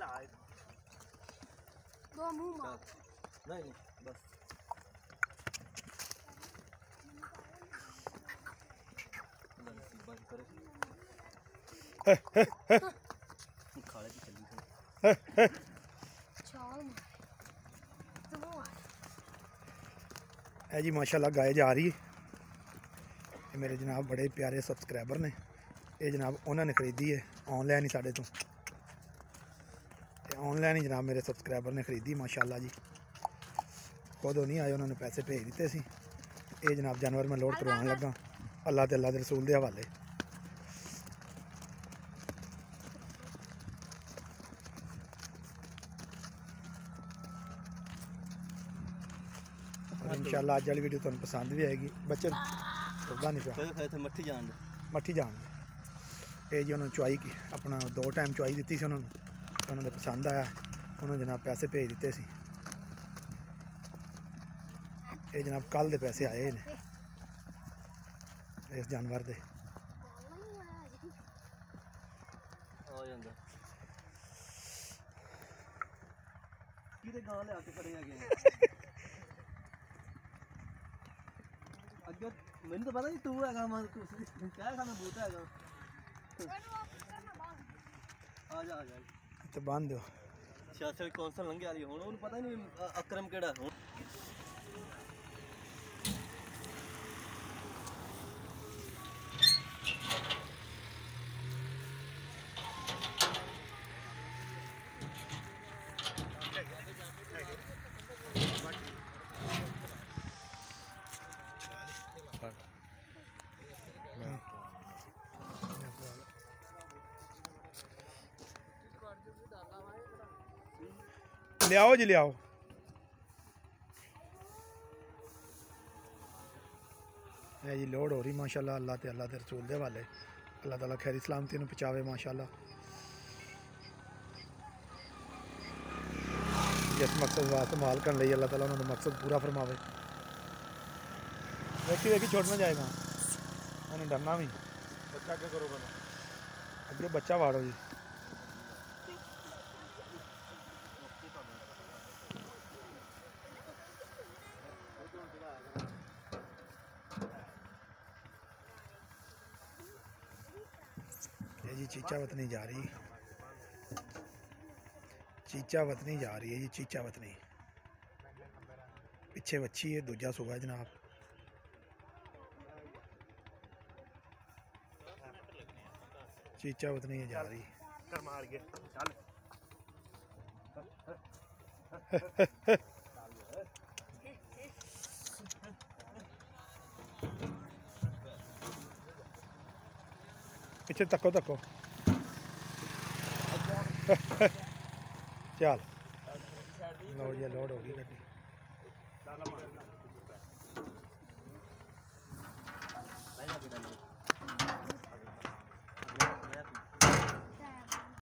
दो मुंह मार नहीं बस बंद करो खाले की चली चाल तो वो है जी माशाल्लाह गाय जा रही है। मेरे जनाब बड़े प्यारे सबसक्राइबर ने ये जनाब उन्होंने खरीदी है ऑनलाइन ही साढ़े तो ऑनलाइन ही जनाब मेरे सबसक्राइबर ने खरीदी माशाल्लाह जी। खुद नहीं आए उन्होंने पैसे भेज दिते सी। ये जनाब जानवर मैं लोड करवाने लगा अल्लाह ते अल्लाह दे रसूल के हवाले। इंशाल्लाह अज वाली वीडियो तुहानू पसंद भी आएगी। बच्चे रुकदा नहीं पिया मट्ठी जान ये जी उन्होंने चुआई की अपना 2 टाइम चुआई दी सी उन्होंने पसंद आया उन्होंने जनाब पैसे भेज दिते सी। ये जनाब कल दे पैसे आए ने इस जानवर दे। मैंने तो पता नहीं तू है क्या खाना बूटा है आ जा तो बांध दो शासन कौंसल लंघे वाली हुण उन्हें पता नहीं अकरम केड़ा हुण लियाओ जी लियाओ। है जी लोड हो रही माशाल्लाह अल्लाह ते अल्लाह दे रसूल दे वाले अल्लाह ताला खैरी सलामती नूं पहुंचावे माशाल्लाह। जिस मकसद वास्ते माल करने लई अल्लाह ताला उन्होंने मकसद पूरा फरमावे। देखी देखी छोड़ना जाएगा उन्हें डरना भी बच्चा क्या करो बना अगे बच्चा वाड़ो जी। जी चीचा वतनी जा रही है जी चीचा वतनी पिछे बच्ची है दूजा सूबा है जनाब। चीचा वतनी है जा रही पिछे तको तको चल लो जी लोड हो गई गड्डी।